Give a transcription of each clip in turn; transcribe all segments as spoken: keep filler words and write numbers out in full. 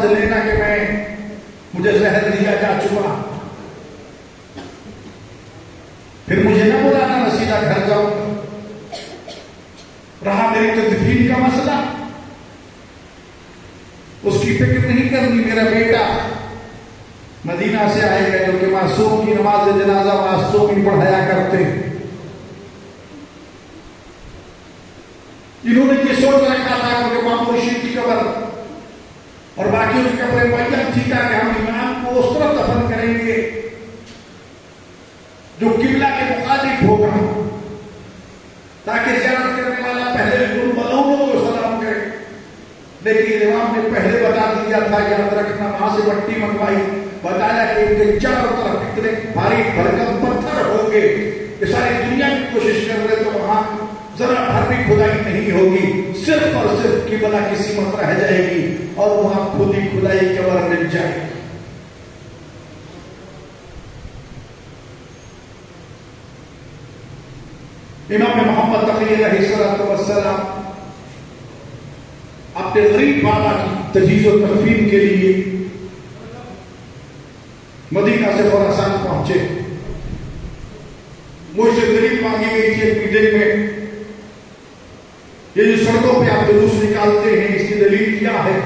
سمجھ لینا کہ میں مجھے زہر دیا جا چکا، پھر مجھے نہ بلانا، میں سیدھا گھر جاؤں۔ رہا میری تدفین کا مسئلہ، اس کی فکر نہیں کرنی، میرا بیٹا مدینہ سے آئے گا جو کہ معصوم کی نماز جنازہ معصوم ہی پڑھایا کرتے، انہوں نے یہ سوچ رکھا تھا کہ امام رشید کی قبر اور باقیوں کی قبریں معین تھی کہ ہم امام کو اس طرح دفن کریں گے جو قبلہ کے مخالف ہوگا، تاکہ زیارت کرنے والا پہلے ان ملعونوں کو سلام کرے۔ لیکن امام نے پہلے بتا دیا تھا، یاد رکھنا، وہاں سے مٹی منگوائی، بتایا کہ ان کے چاروں طرف اتنے بھاری بھرکم پتھر ہوں گے کہ ساری دنیا کی کوشش کر رہے تو وہاں ذرا بھر بھی کھدائی نہیں ہوگی، صرف اور صرف قبلہ کی سمت رہ جائے گی اور وہاں خود ہی کھدائی قبر مل جائے گی۔ امام محمد تقی علیہ السلام اپنے غریب بابا کی تجہیز و تکفین کے لیے مدینہ سے خراسان پہنچے۔ مجھ سے دلیل مانگی گئی تھی ایک میٹنگ میں، یہ جو سڑکوں پہ آپ جلوس نکالتے ہیں اس کی دلیل کیا ہے؟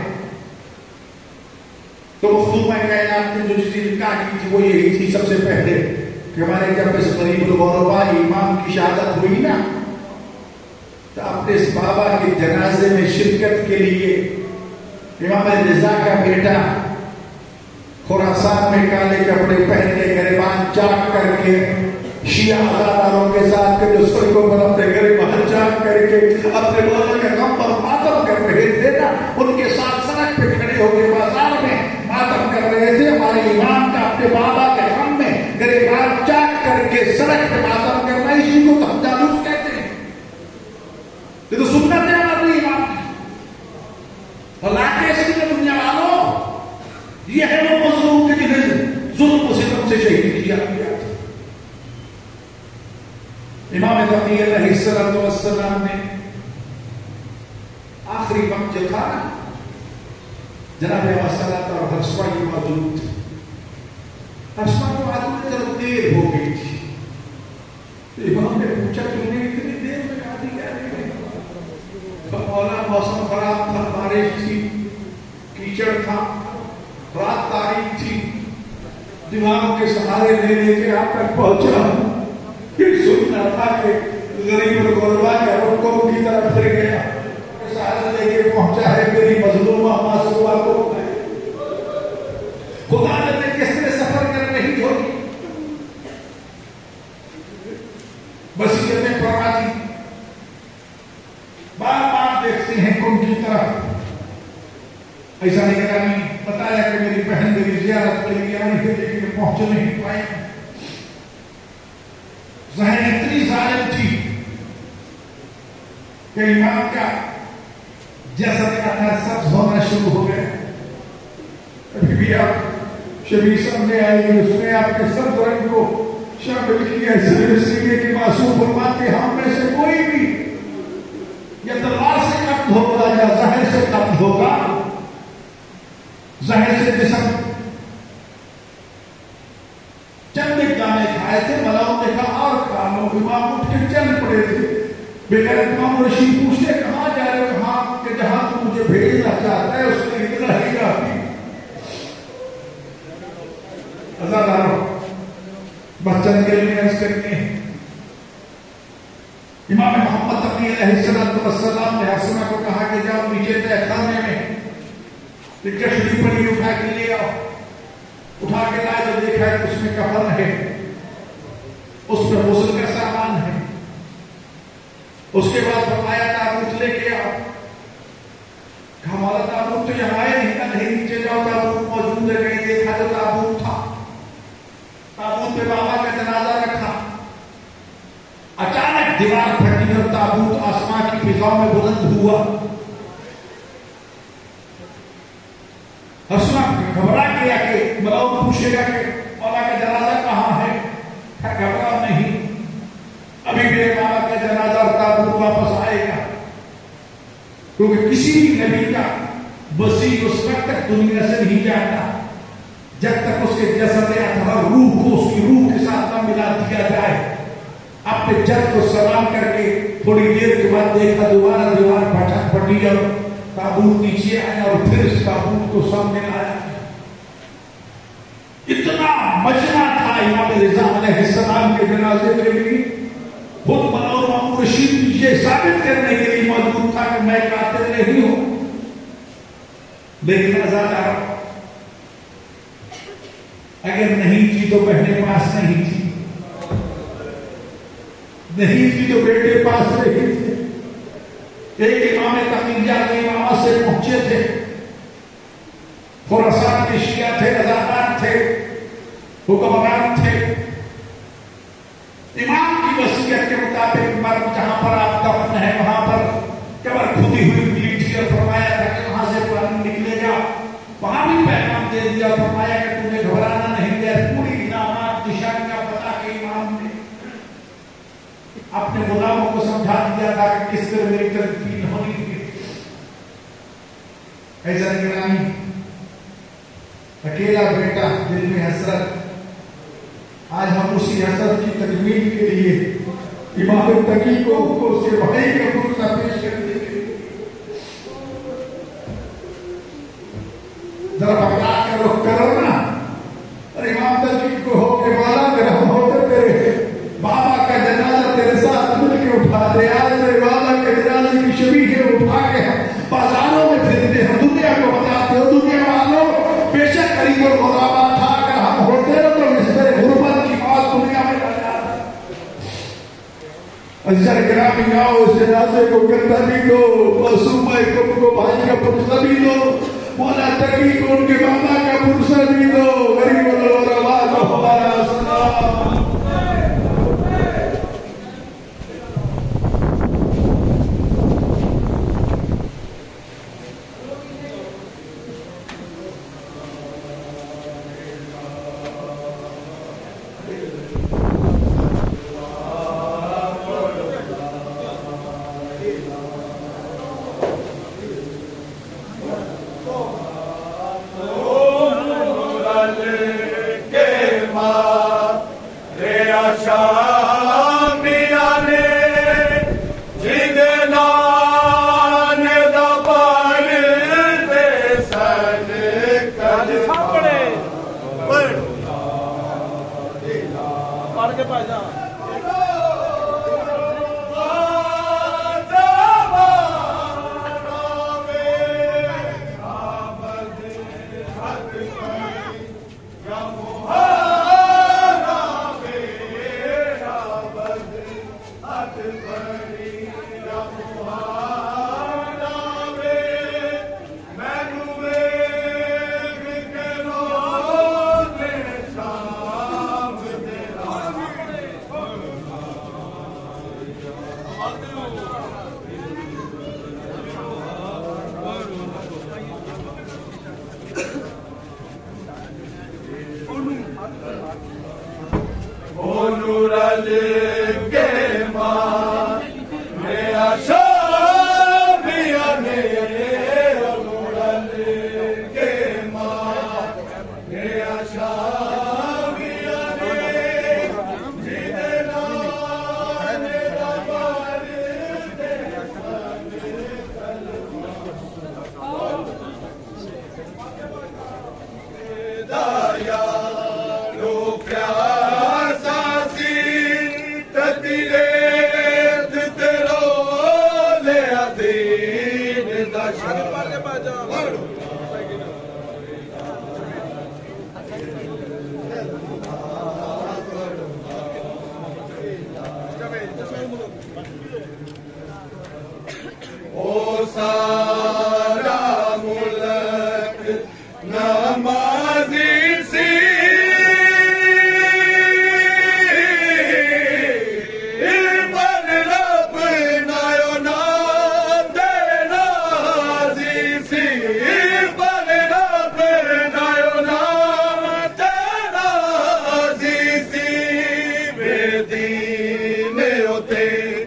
تو مخدومہ کائنات نے جو چیز نکاح کی تھی وہ یہی تھی سب سے پہلے کہ ہمارے جب اس غریب الغربا امام کی شہادت ہوئی نا تو اپنے اس بابا کے جنازے میں شرکت کے لیے امام رضا کا بیٹا خراسان میں کالے کپڑے پہن کے گریبان چاک کر کے شیعہ ہزاروں کے ساتھ کے جو سڑکوں پر اپنے گریبان چاک کر کے اپنے مولا کے غم پر ماتم کر رہے تھے نا، ان کے ساتھ سڑک پہ کھڑے ہو کے بازار میں ماتم کر رہے تھے۔ ہمارے امام کا اپنے بابا کے غم میں گریبان چاک کر کے سڑک پہ ماتم کرنا، اسی کو تو ہم جالوس کہتے ہیں۔ یہ تو سنت ہے ہمارے امام کی، اللہ کے اس کی دنیا والوں، یہ ہے وہ مظلوم کے جنہیں ظلم و ستم سے شہید کیا گیا تھا۔ امام تقی علیہ السلام نے آخری وقت جو تھا نا، جناب وسلط اور حسبہ کی موجود تھی، حسبہ کو آدمی جب دیر ہو گئی تھی، امام نے پوچھا کہ انہیں اتنی دیر میں آدھی کیا رہی ہے؟ مولا موسم خراب تھا، بارش تھی، کیچڑ تھا، رات تاریک تھی، دماغ کے سہارے لے لے کے آپ تک پہنچا، یہ سننا تھا کہ غریب الغربا کے رکوں کی طرف پھر گیا، سہارے لے کے پہنچا ہے میری مظلومہ معصومہ کو، خدا نے کس طرح سفر کر رہی ہوگی، وصیت میں فرما دی، بار بار دیکھتے ہیں کن کی طرف، ایسا نہیں کرانی، بتایا کہ میری بہن میری زیارت کے لیے آئی ہے لیکن پہنچ نہیں پائی۔ ذہن اتنی ظالم تھی کہ امام کا جیسا کا تھا سبز ہونا شروع ہو گیا۔ ابھی بھی آپ شبیر سامنے آئے گی، اس نے آپ کے سبز رنگ کو شامل کیا، اس لیے کہ معصوم فرماتے ہم میں سے کوئی بھی یا تلوار سے قتل ہوگا یا زہر سے قتل ہوگا، زہر سے جسم چند دانے کھائے تھے، ملاؤں نے کہا اور کھانو، امام اٹھ کے چل پڑے تھے۔ بغیر امام رشید پوچھتے کہاں جا رہے ہو؟ کہاں کہ جہاں تو مجھے بھیجنا چاہتا ہے اس نے اتنا ہی کافی۔ عزاداروں بچن کے لیے عرض کرتے ہیں، امام محمد تقی علیہ السلام نے حسنہ کو کہا کہ جاؤ نیچے تہ خانے میں کشتی پڑی اٹھا کے لے آؤ، اٹھا کے لائے تو دیکھا کہ اس میں کفن ہے، اس میں غسل کا سامان ہے۔ اس کے بعد فرمایا تابوت لے کے آؤ، کہا مولا تابوت تو یہاں آئے نہیں، کہا نہیں نیچے جاؤ تابوت موجود ہے، کہیں دیکھا تو تابوت تھا، تابوت پہ بابا کا جنازہ رکھا، اچانک دیوار پھٹی اور تابوت آسمان کی فضاؤں میں بلند ہوا۔ حسنہ گھبرا گیا کہ ملاؤ پوچھے گا کہ مولا کا جنازہ کہاں ہے؟ گھبرا نہیں، ابھی میرے بابا کا جنازہ اور تابوت واپس آئے گا، کیونکہ کسی بھی نبی کا مسیح اس وقت تک دنیا سے نہیں جاتا جب تک اس کے جسد اطہر روح کو اس کی روح کے ساتھ نہ ملا دیا جائے. اپنے جد کو سلام کر کے تھوڑی دیر کے بعد دیکھا دوبارہ دیوار پھٹک پڑی اور تابوت نیچے آیا اور پھر اس تابوت کو سامنے آیا. اتنا مجمع تھا امام رضا علیہ السلام کے جنازے کے لیے. خود منور مامور رشید یہ ثابت کرنے کے لیے موجود تھا کہ میں قاتل نہیں ہوں. لیکن ازادہ اگر نہیں تھی تو بہنیں پاس نہیں تھی, نہیں تھی تو بیٹے پاس نہیں تھے. ایک امام تقیہ کے امامہ سے پہنچے تھے, خراسان کے شیعہ تھے, رضاکار تھے, حکمران تھے. امام کی وصیت کے مطابق مرد جہاں پر آپ دفن ہے وہاں پر قبر کھودی ہوئی ملی تھی اور فرمایا تھا کہ وہاں سے پانی نکلے گا. وہاں بھی پیغام دے دیا, فرمایا کہ تمہیں گھبرانا نہیں ہے. پوری انعامات نشانیاں بتا کے امام نے اپنے غلاموں کو سمجھا دیا تھا کہ کس طرح میری تدفین ہونی تھی. ایسا نگرانی اکیلا بیٹا دل میں حسرت. آج ہم اسی حسرت کی تکمیل کے لیے امام تقی کو اس کے بھائی کا پرسہ پیش کرنے کے لیے ذرا بتا کر رخ کرو نا. اور امام تقی کو ہو کے والا اگر ہم ہوتے تیرے بابا کا جنازہ تیرے ساتھ مل کے اٹھا دے. آج میرے بابا کے جنازے کی شبیہ ہے اٹھا کے ہم بازاروں میں پھرتے ہیں, دنیا کو بتاتے ہو دنیا والوں بے شک قریب الغرابا تھا. اگر ہم ہوتے تو اس طرح غربت کی بات دنیا میں آ جاتا. اجزر گرامی آؤ اس جنازے کو کندھا بھی دو, معصوم کم کو بھائی کا پرسہ بھی دو, مولا تقی کو ان کے بابا کا پرسہ بھی دو. غریب الغرابا کو ہمارا سلام.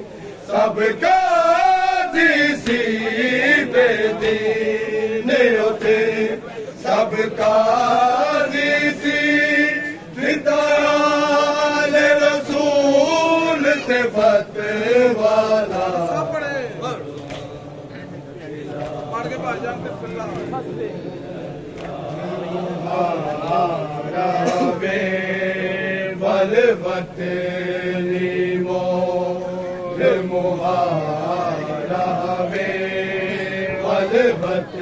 سب کا سی بے دین قاضی سی دتال رسول تے فتح والا پڑھ کے بھائی جان بسم اللہ والوطنی مور مہارا وے والوطنی